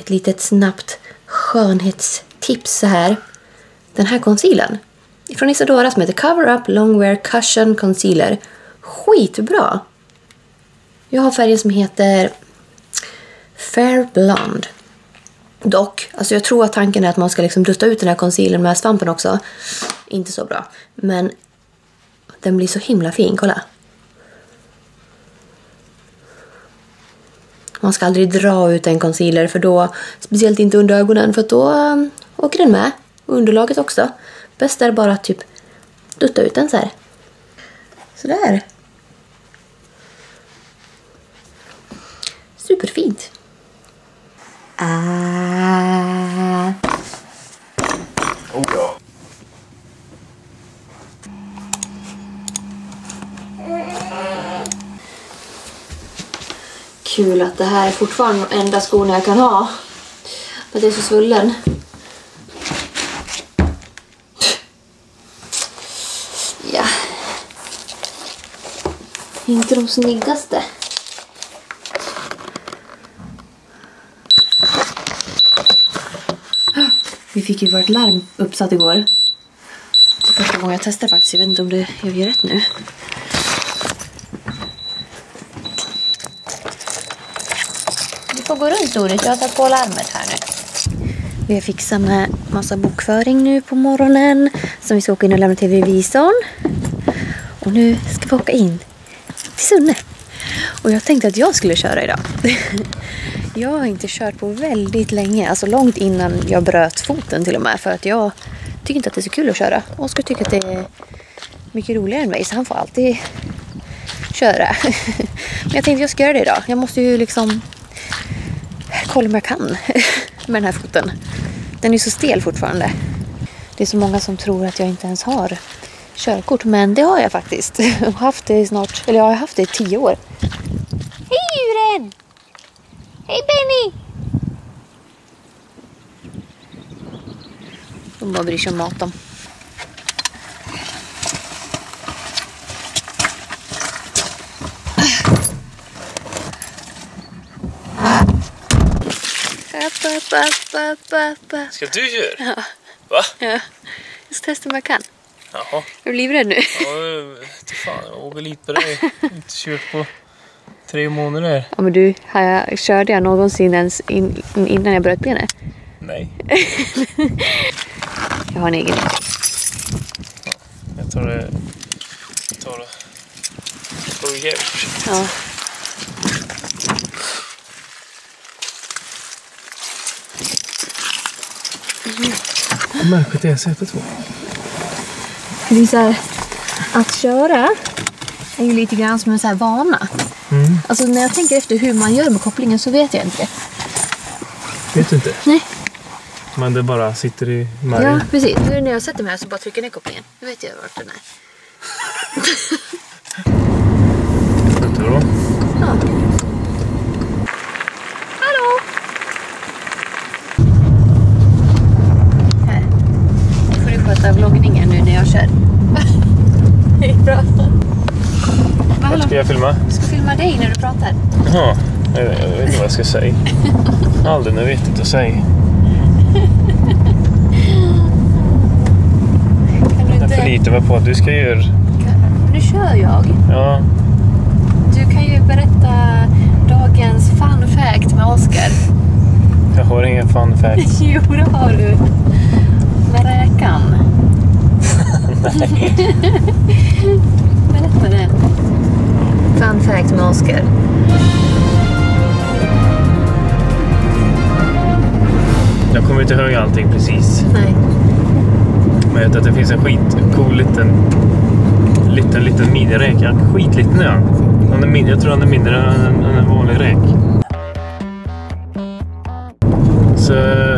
ett litet snabbt skönhetstips så här. Den här concealern från Isadora som heter Cover Up Longwear Cushion Concealer. Skitbra! Jag har färgen som heter Fair Blonde. Dock, alltså jag tror att tanken är att man ska liksom dutta ut den här concealern med svampen också. Inte så bra. Men den blir så himla fin, kolla. Man ska aldrig dra ut en concealer för då, speciellt inte under ögonen, för då åker den med. Underlaget också. Bäst är bara att typ dutta ut den så här. Sådär. Superfint. Oh ja. Kul att det här är fortfarande de enda skorna jag kan ha. För det är så svullen. Ja. Inte de snyggaste. Vi fick ju vårt larm uppsatt igår. Det är första gången jag testar faktiskt. Jag vet inte om jag gör rätt nu. Du får gå runt ordet. Jag har tagit på larmet här nu. Vi har fixat med massa bokföring nu på morgonen. Som vi ska åka in och lämna till revisorn. Och nu ska vi åka in till Sunne. Och jag tänkte att jag skulle köra idag. Jag har inte kört på väldigt länge. Alltså långt innan jag bröt foten till och med. För att jag tycker inte att det är så kul att köra. Oskar tycker att det är mycket roligare än mig. Så han får alltid köra. Men jag tänkte att jag ska göra det idag. Jag måste ju liksom kolla om jag kan med den här foten. Den är så stel fortfarande. Det är så många som tror att jag inte ens har körkort. Men det har jag faktiskt. Jag har haft det snart. Eller jag har haft det i 10 år. Hej djuren! Hej Benny! De bara bryr sig om mat dem. Ska du köra? Ja. Va? Ja. Jag ska testa om jag kan. Jaha. Jag blir livrädd nu. Ja, fan, jag åker lite på dig. Inte kört på 3 månader. Ja men du, körde jag någonsin ens innan jag bröt benet? Nej. Jag har en egen. Ja, jag tar det. Och jävligt. Ja. Märkligt är CP2. Det är så här, att köra är ju lite grann som en så här vana. Mm. Alltså när jag tänker efter hur man gör med kopplingen så vet jag inte det. Vet du inte? Nej. Men det bara sitter i margen. Ja, precis. Nu när jag sätter mig här så bara trycker ner kopplingen. Nu vet jag vart den är. Vänta då. Ja. Hallå! Här. Nu får du sköta vloggningen nu när jag kör. Det är bra. Vart ska jag filma? Jag ska filma dig när du pratar. Jaha, jag vet inte vad jag ska säga. Aldrig när vet inte att säga. Kan du Jag inte... förlitar mig på att du ska göra. Nu kör jag. Ja. Du kan ju berätta dagens fun fact med Oskar. Jag har ingen fun fact. Jo, det har du. Med räkan. Nej. Berätta det. Fun fact med Oskar. Jag kommer inte ihåg allting precis. Nej. Men jag vet att det finns en skitcool liten miniräk. Ja, skitliten är han. Jag tror han är mindre än en vanlig räk. Så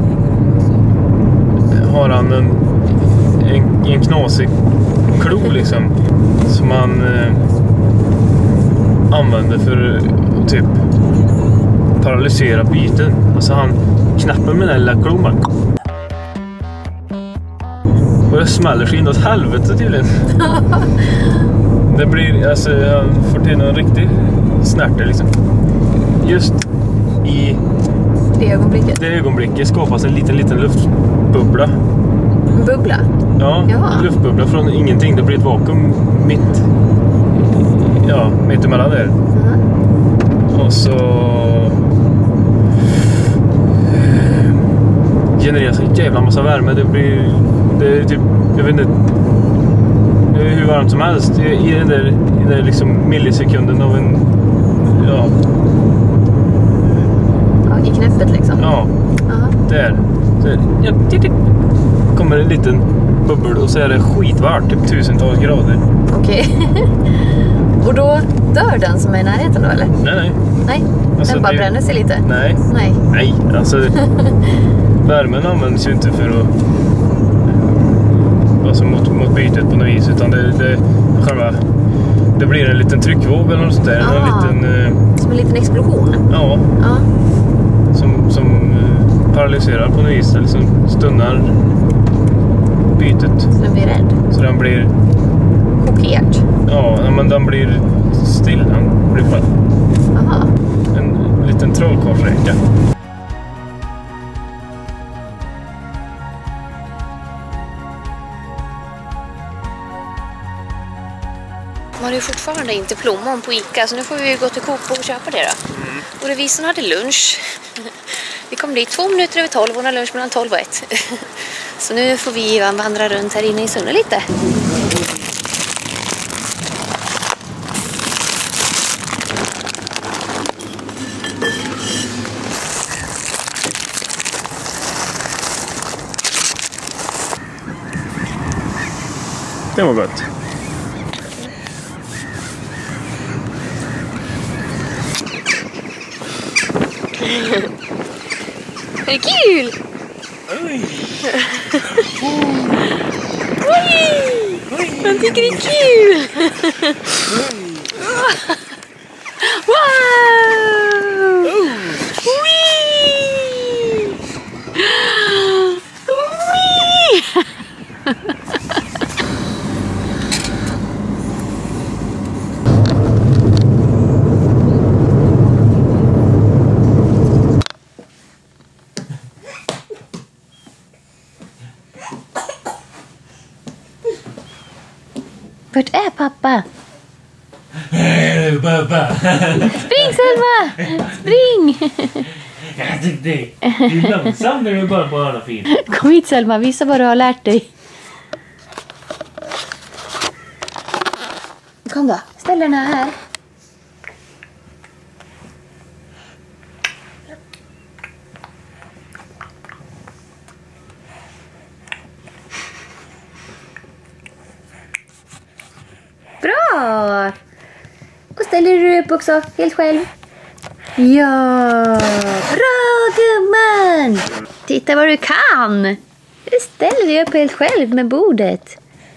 har han en knasig klo liksom. Som han använder för typ paralysera byten. Alltså han knappar med den lilla klon. Och det smäller sig in åt helvete tydligen. Det blir, alltså han får till någon riktig snärte liksom. Just i Det ögonblicket? Det ögonblicket skapas en liten luftbubbla. En bubbla? Ja, Jaha. en luftbubbla från ingenting. Det blir ett vakuum mitt emellan där. Och så genereras en jävla massa värme. Det är typ, jag vet inte, det är hur varmt som helst i den där liksom millisekunden av en I knäppet liksom? Ja, där. Så kommer en liten bubbel och så är det skitvarmt, typ 1000-tals grader. Okej. Och då dör den som är i närheten då, eller? Nej. Nej, Alltså, den bara bränner sig lite? Nej, alltså värmen används ju inte för att alltså mot bytet på något vis, utan det blir en liten tryckvåg eller något sånt där. Som en liten explosion? Ja. Som paralyserar på något vis, eller som stunnar bytet. Så den blir rädd? Så den blir chockerad? Ja, men den blir still. Den blir bara en liten trollkarlsräka. Man har ju fortfarande inte plommon på Ica, så nu får vi gå till Coop och köpa det då. Och revisorn hade lunch. Vi kom dit 2 minuter över 12, hon har lunch mellan 12 och 1. Så nu får vi vandra runt här inne i Sunne lite. Det var gott. Är det kul? Oj! Oj! Man tycker det är kul! Wow! Wee! Wee! Vart är pappa? Pappa! Spring Selma! Spring! Jag tyckte det är långsamt när du börjar på alla fin. Kom hit Selma, visa vad du har lärt dig. Kom då, ställ den här. Bra! Och ställer du upp också, helt själv. Ja, bra gumman! Titta vad du kan! Du ställer dig upp helt själv med bordet.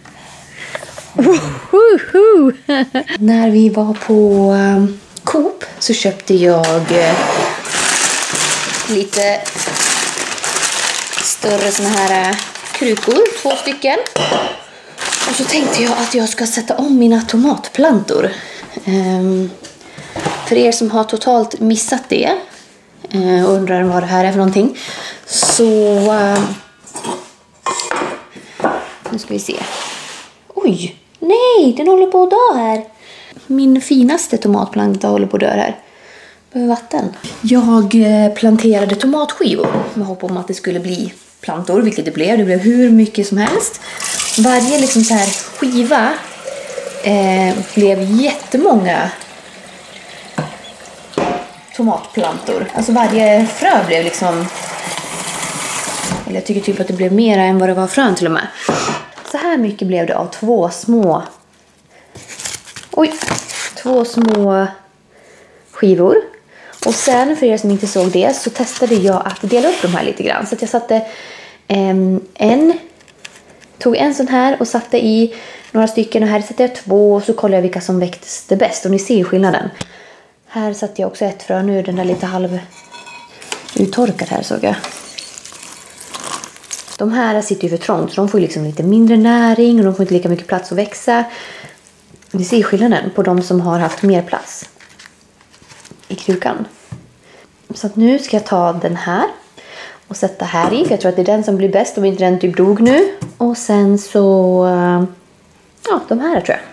Woho! När vi var på Coop så köpte jag lite större såna här krukor, 2 stycken. Och så tänkte jag att jag ska sätta om mina tomatplantor. För er som har totalt missat det och undrar vad det här är för någonting, så nu ska vi se. Oj, nej, den håller på att dö här. Min finaste tomatplanta håller på att dö här. Behöver vatten. Jag planterade tomatskivor med hopp om att det skulle bli plantor, vilket det blev. Det blev hur mycket som helst. Varje liksom så här skiva blev jättemånga tomatplantor. Alltså varje frö blev liksom, eller jag tycker typ att det blev mer än vad det var frön till och med. Så här mycket blev det av 2 små skivor. Och sen, för er som inte såg det, så testade jag att dela upp de här lite grann. Så att jag satte tog en sån här och satte i några stycken, och här satte jag 2, och så kollade jag vilka som växte bäst. Och ni ser skillnaden. Här satte jag också ett frö, nu är den där lite halv uttorkad här, såg jag. De här sitter ju för trångt, så de får liksom lite mindre näring och de får inte lika mycket plats att växa. Ni ser skillnaden på de som har haft mer plats i krukan. Så att nu ska jag ta den här och sätta här i. För jag tror att det är den som blir bäst om inte den typ dog nu. Och sen så... ja, de här tror jag.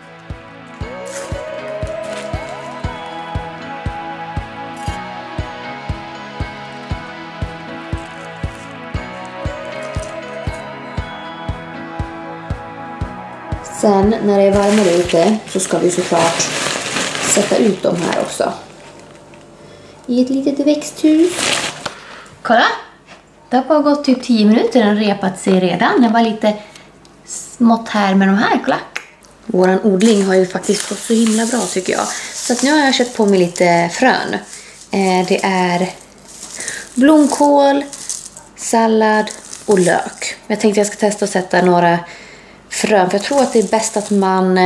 Sen när det är varmare ute så ska vi såklart sätta ut dem här också. I ett litet växthus. Kolla! Det har bara gått typ 10 minuter. Den repat sig redan. Det var lite smått här med de här. Kolla! Våran odling har ju faktiskt gått så himla bra tycker jag. Så att nu har jag köpt på mig lite frön. Det är blomkål, sallad och lök. Jag tänkte jag ska testa att sätta några frön. För jag tror att det är bäst att man...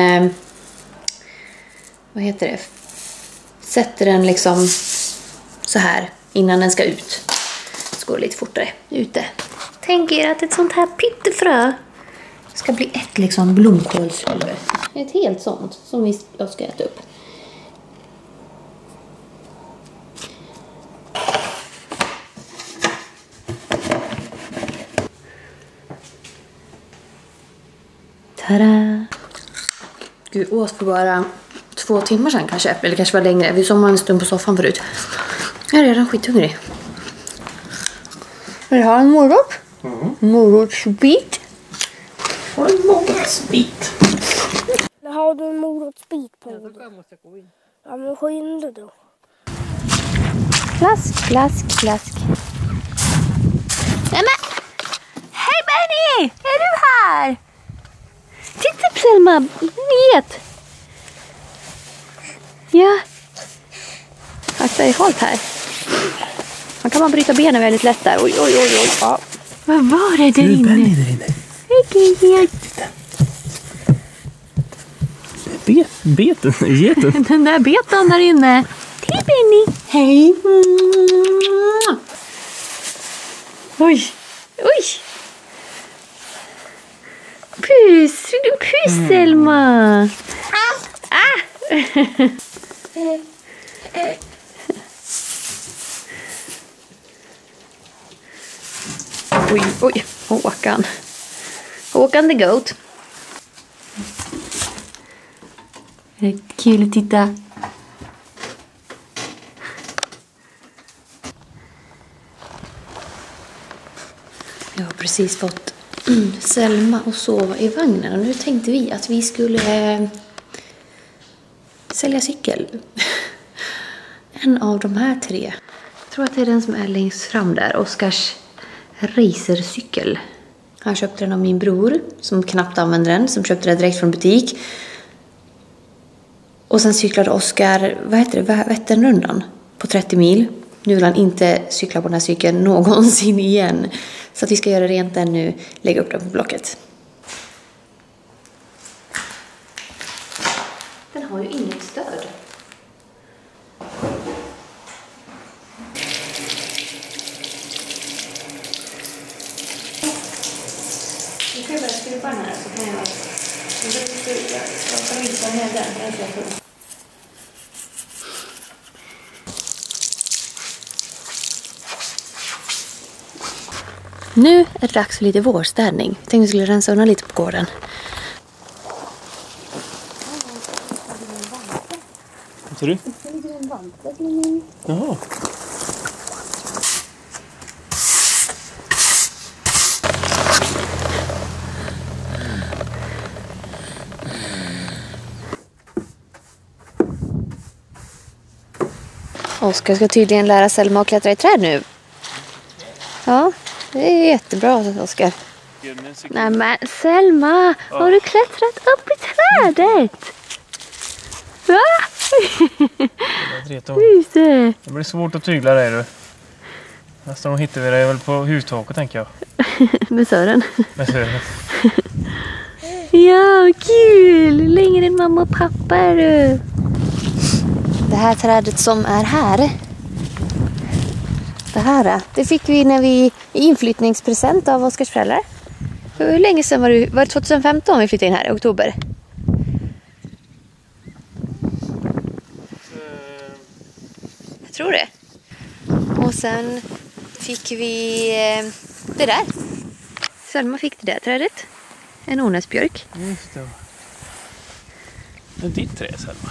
vad heter det? Sätter den liksom så här innan den ska ut. Så går det lite fortare ute. Tänk er att ett sånt här pyttefrö ska bli ett liksom blomkålshuvud. Ett helt sånt som jag ska äta upp. Tada! Gud, åt för bara 2 timmar sedan kanske. Eller kanske var längre. Vi somnade en stund på soffan förut. Jag är redan skithungrig. Vill du ha en morot? Morotsbit. Och en morotsbit. Har du en morotsbit på dig? Ja, men skynda då. Plask, plask, plask. Nej men! Hej Benny! Är du här? Titta på Selma! Vet! Ja. Akta är halt här. Man kan bryta benen väldigt lätt där. Oj, oj, oj, oj. Ja. Vad var det där inne? Benny där inne. Beten, geten. Den där beten där inne. Hej Benny. Hej. Oj, oj. Puss, puss Selma. Oj, oj, Håkan. Håkan the goat. Det är kul att titta. Jag har precis fått Selma och sova i vagnen. Och nu tänkte vi att vi skulle sälja cykel. En av de här 3. Jag tror att det är den som är längst fram där. Oskars racercykel. Han köpte den av min bror som knappt använder den. Som köpte den direkt från butik. Och sen cyklade Oskar, vad heter det, Vätternrundan på 30 mil. Nu vill han inte cykla på den här cykeln någonsin igen. Så att vi ska göra rent den nu, lägga upp den på blocket. Den har ju inget stöd. Nu kan jag börja skruva den här så kan jag ska visa med den. Nu är det dags för lite vårstädning. Jag tänkte att vi skulle rensa undan lite på gården. Vad tror du? Jaha. Oskar ska tydligen lära Selma att klättra i träd nu. Ja, det är jättebra, Oskar. Nej men Selma, har du klättrat upp i trädet? Va? Det blir svårt att tygla dig du. Nästa gång hittar vi dig väl på hustaket tänker jag. Med Sören. Med Sören. Ja, kul! Längre än mamma och pappa är du. Det här trädet som är här. Det fick vi när vi i inflyttningspresent av Oskars föräldrar. Hur länge sedan var det 2015 vi flyttade in här i oktober? Jag tror det. Och sen fick vi det där. Selma fick det där trädet. En onäsbjörk. Just det. Men ditt träd, Selma.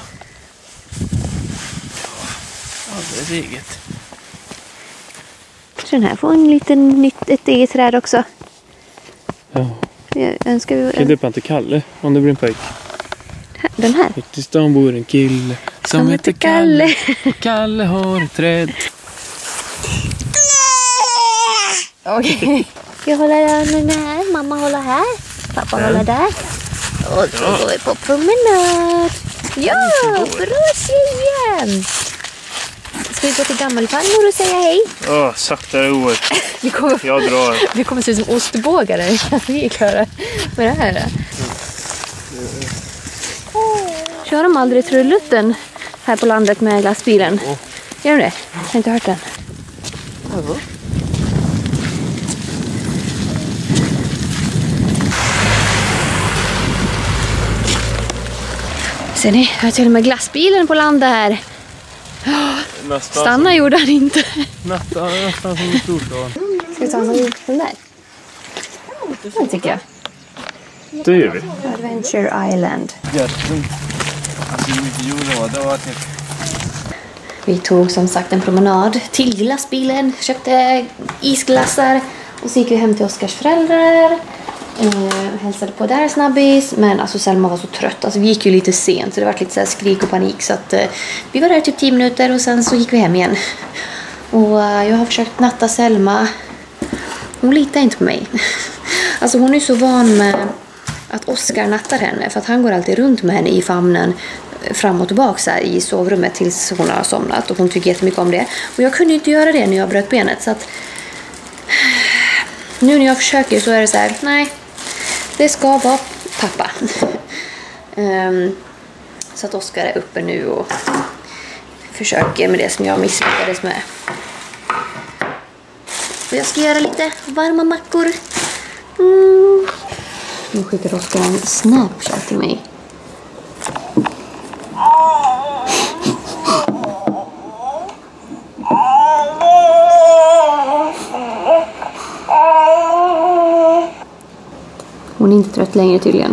Ja, alldeles eget. Så den här får en liten ett eget träd också. Ja. Jag önskar vi... Kan döpa till Kalle om det blir en pojk. Den här? Ute i stan bor en kille som heter Kalle. Kalle har ett träd. Okej. Jag håller den här. Mamma håller här. Pappa håller där. Och så går vi på promenad. Ja, bra tjejen. Ska vi gå till gammelfarmor och säga hej? Saktare ord. Jag drar. Vi kommer se ut som ostbågare. Vi är klara med det här. Kör de aldrig trullutten här på landet med glassbilen? Gör de det? Jag har inte hört den. Ser ni? Jag har till och med glassbilen på landet här. Stanna gjorde han inte. Nästan som en storstad. Ska vi ta en den där? Det tycker jag. Det gör vi. Adventure Island. Vi tog som sagt en promenad till glassbilen. Köpte isglassar. Och så gick vi hem till Oskars föräldrar. Hälsade på där snabbis. Men alltså Selma var så trött. Alltså vi gick ju lite sent. Så det var lite så här skrik och panik. Så att vi var där typ 10 minuter. Och sen så gick vi hem igen. Och jag har försökt natta Selma. Hon litar inte på mig. Alltså hon är så van med att Oskar nattar henne. För att han går alltid runt med henne i famnen. Fram och tillbaka så här, i sovrummet tills hon har somnat. Och hon tycker jättemycket om det. Och jag kunde inte göra det när jag bröt benet. Så att nu när jag försöker så är det så här. Nej, det ska vara pappa. Så att Oskar är uppe nu och försöker med det som jag misslyckades med. Och jag ska göra lite varma mackor. Nu skickar Oskar en Snapchat till mig. Hon är inte trött längre tydligen.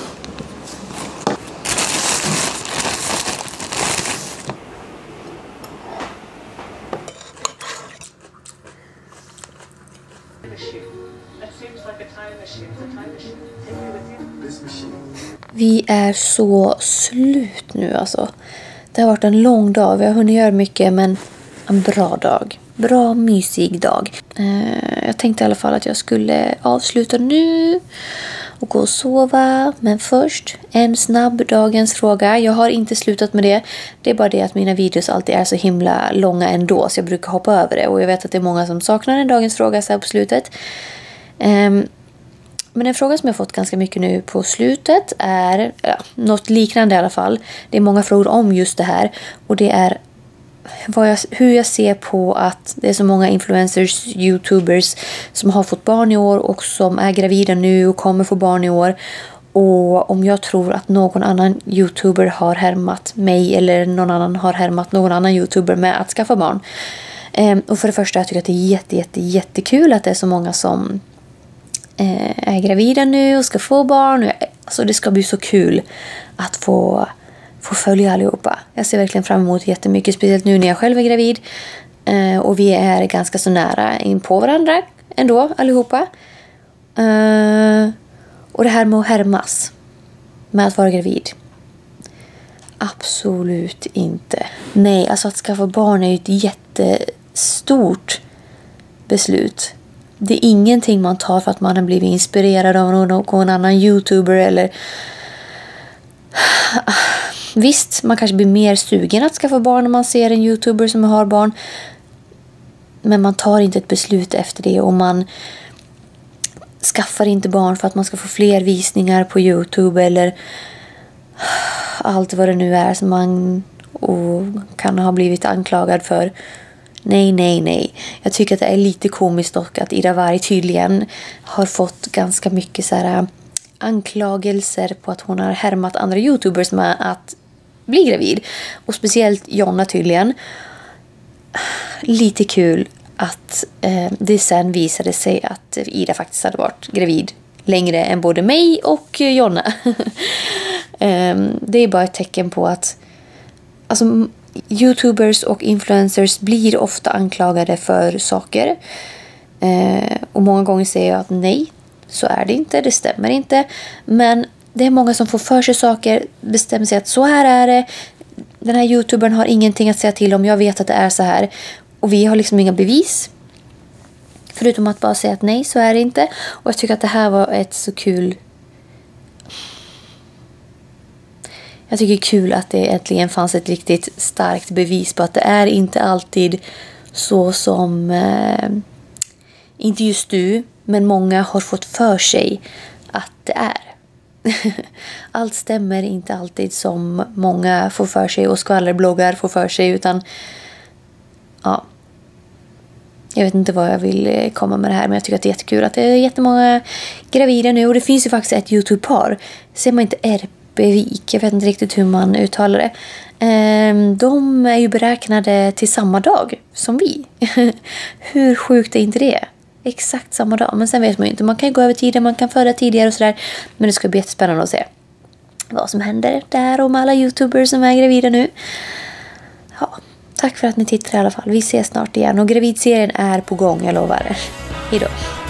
Vi är så slut nu alltså. Det har varit en lång dag. Vi har hunnit göra mycket men en bra dag. Bra, mysig dag. Jag tänkte i alla fall att jag skulle avsluta nu och gå och sova. Men först en snabb dagens fråga. Jag har inte slutat med det. Det är bara det att mina videos alltid är så himla långa ändå. Så jag brukar hoppa över det. Och jag vet att det är många som saknar en dagens fråga så här på slutet. Men en fråga som jag fått ganska mycket nu på slutet är något liknande i alla fall. Det är många frågor om just det här. Och det är hur jag ser på att det är så många influencers, youtubers som har fått barn i år och som är gravida nu och kommer få barn i år. Och om jag tror att någon annan youtuber har härmat mig eller någon annan har härmat någon annan youtuber med att skaffa barn. Och för det första jag tycker att det är jättekul att det är så många som är gravida nu och ska få barn. Alltså det ska bli så kul att få följa allihopa. Jag ser verkligen fram emot jättemycket. Speciellt nu när jag själv är gravid. Och vi är ganska så nära in på varandra ändå allihopa. Och det här med att härmas. Med att vara gravid. Absolut inte. Nej, alltså att skaffa barn är ju ett jättestort beslut. Det är ingenting man tar för att man har blivit inspirerad av någon annan youtuber eller... Visst, man kanske blir mer sugen att skaffa barn om man ser en youtuber som har barn. Men man tar inte ett beslut efter det och man skaffar inte barn för att man ska få fler visningar på YouTube eller allt vad det nu är som man kan ha blivit anklagad för. Nej. Jag tycker att det är lite komiskt dock att Ida Warg tydligen har fått ganska mycket så här anklagelser på att hon har härmat andra youtubers med att bli gravid. Och speciellt Jonna tydligen. Lite kul att det sen visade sig att Ida faktiskt hade varit gravid längre än både mig och Jonna. Det är bara ett tecken på att alltså, YouTubers och influencers blir ofta anklagade för saker. Och många gånger säger jag att nej, så är det inte, det stämmer inte. Men det är många som får för sig saker, bestämmer sig att så här är det. Den här YouTubern har ingenting att säga till om, jag vet att det är så här. Och vi har liksom inga bevis. Förutom att bara säga att nej, så är det inte. Och jag tycker att det här var ett så kul... Jag tycker det är kul att det äntligen fanns ett riktigt starkt bevis på att det är inte alltid så som... inte just du, men många har fått för sig att det är. Allt stämmer inte alltid som många får för sig och skvallerbloggar får för sig, utan ja, jag vet inte vad jag vill komma med det här, men jag tycker att det är jättekul att det är jättemånga gravida nu, och det finns ju faktiskt ett YouTube-par, ser man inte Erpevik, jag vet inte riktigt hur man uttalar det. De är ju beräknade till samma dag som vi. Hur sjukt är inte det? Exakt samma dag, men sen vet man ju inte. Man kan ju gå över tiden, man kan föda tidigare och sådär. Men det ska bli jättespännande att se vad som händer där och med alla YouTubers som är gravida nu. Ja, tack för att ni tittar i alla fall. Vi ses snart igen och gravidserien är på gång, jag lovar. Hejdå.